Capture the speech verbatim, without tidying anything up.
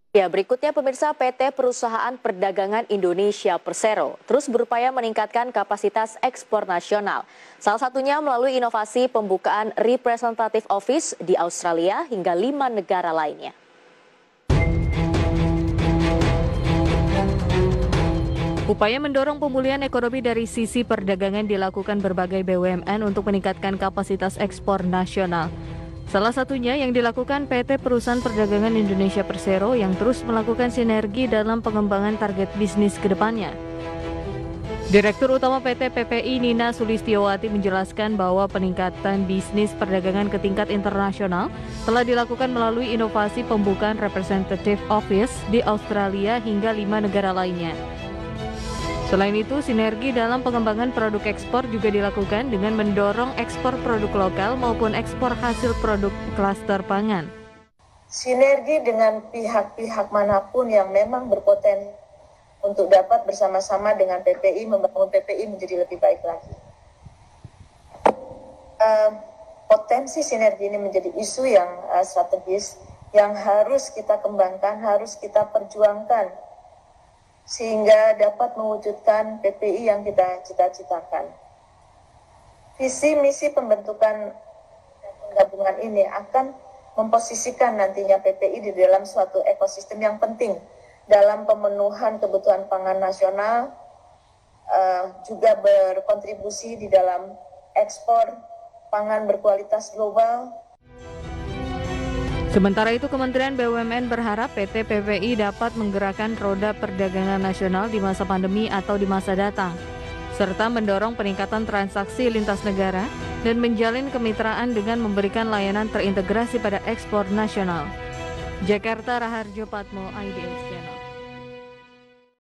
Ya, berikutnya pemirsa P T Perusahaan Perdagangan Indonesia Persero terus berupaya meningkatkan kapasitas ekspor nasional. Salah satunya melalui inovasi pembukaan Representative Office di Australia hingga lima negara lainnya. Upaya mendorong pemulihan ekonomi dari sisi perdagangan dilakukan berbagai B U M N untuk meningkatkan kapasitas ekspor nasional. Salah satunya yang dilakukan P T Perusahaan Perdagangan Indonesia Persero yang terus melakukan sinergi dalam pengembangan target bisnis ke depannya. Direktur Utama P T P P I Nina Sulistiowati menjelaskan bahwa peningkatan bisnis perdagangan ke tingkat internasional telah dilakukan melalui inovasi pembukaan Representative Office di Australia hingga lima negara lainnya. Selain itu, sinergi dalam pengembangan produk ekspor juga dilakukan dengan mendorong ekspor produk lokal maupun ekspor hasil produk klaster pangan. Sinergi dengan pihak-pihak manapun yang memang berpotensi untuk dapat bersama-sama dengan P P I membangun P P I menjadi lebih baik lagi. Uh, potensi sinergi ini menjadi isu yang uh, strategis yang harus kita kembangkan, harus kita perjuangkan sehingga dapat mewujudkan P P I yang kita cita-citakan. Visi misi pembentukan gabungan ini akan memposisikan nantinya P P I di dalam suatu ekosistem yang penting dalam pemenuhan kebutuhan pangan nasional, uh, juga berkontribusi di dalam ekspor pangan berkualitas global. Sementara itu, Kementerian B U M N berharap P T P P I dapat menggerakkan roda perdagangan nasional di masa pandemi atau di masa datang, serta mendorong peningkatan transaksi lintas negara dan menjalin kemitraan dengan memberikan layanan terintegrasi pada ekspor nasional. Jakarta, Raharjo Patmo, I D X Channel.